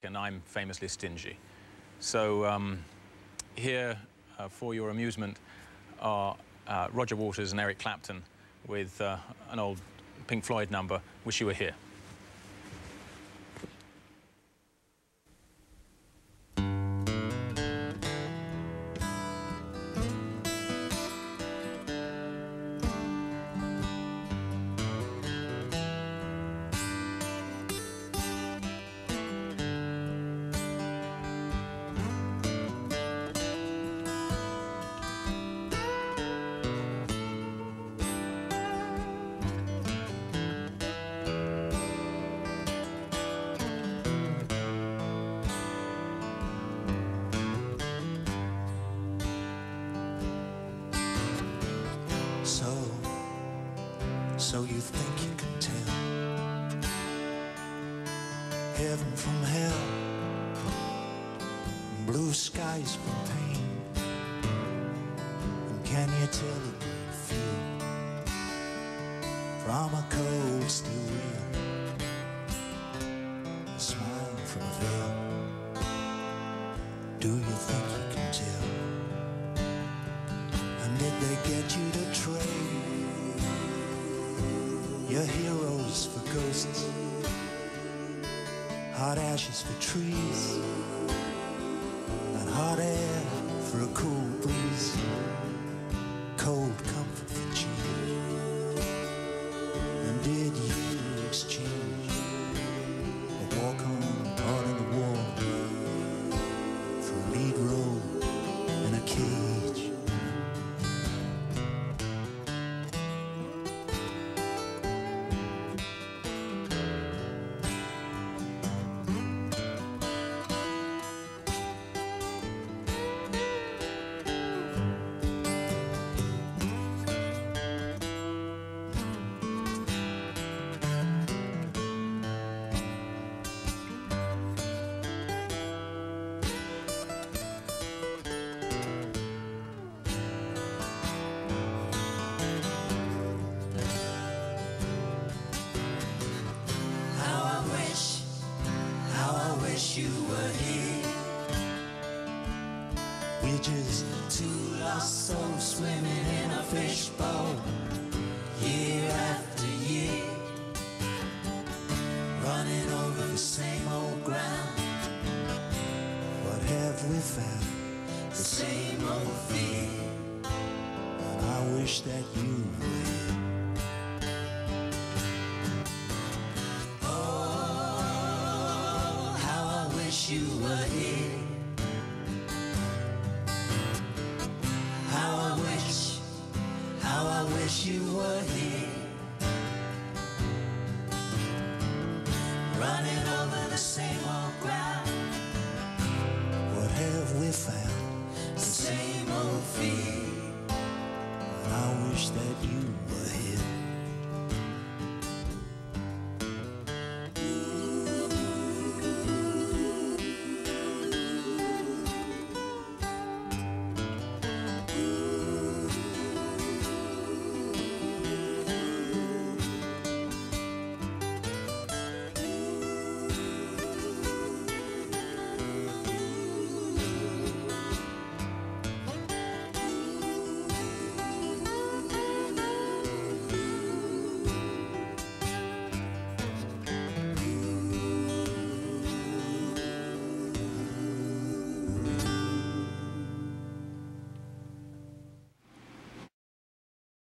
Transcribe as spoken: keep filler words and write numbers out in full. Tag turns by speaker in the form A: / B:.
A: and I'm famously stingy. So um, here, uh, for your amusement, are uh, Roger Waters and Eric Clapton with uh, an old Pink Floyd number, Wish You Were Here.
B: So, so you think you can tell heaven from hell, blue skies from pain, and can you tell it feel from a cold steel wheel, a smile from a veil? Do you think you can tell? And did they get you to trade your heroes for ghosts, hot ashes for trees, and hot air for a cool breeze, cold comfort for cheer? And did you exchange a walk-on part of the wall for a lead role in a cage? Wish you were here. We're just two lost souls swimming in a fishbowl, year after year, running over the same old ground. What have we found? The same old fear. And I wish that you were here. You were here. How I wish, how I wish you were here, running over the same